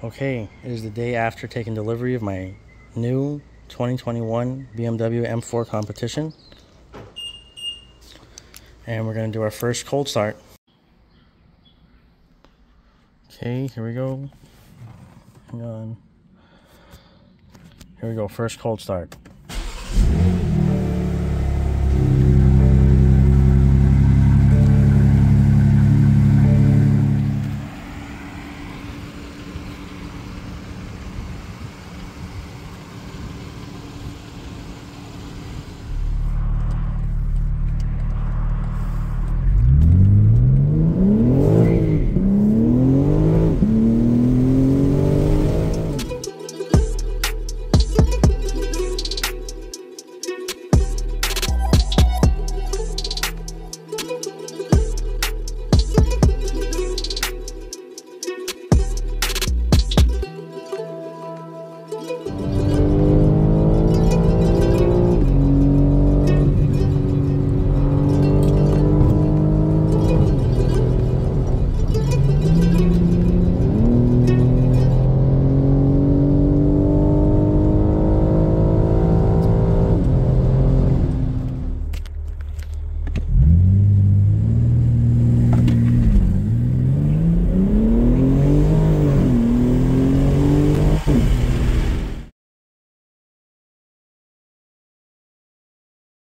Okay, it is the day after taking delivery of my new 2021 BMW M4 Competition. And we're going to do our first cold start. Okay, here we go. Hang on. Here we go, first cold start.